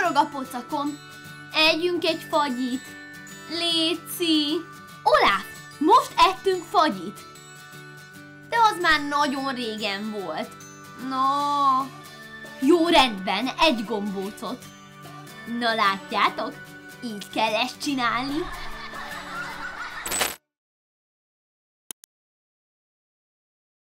forog a pocakom. Együnk egy fagyit. Léci. Olaf, most ettünk fagyit. De az már nagyon régen volt. No. Jó, rendben, egy gombócot. Na látjátok, így kell ezt csinálni.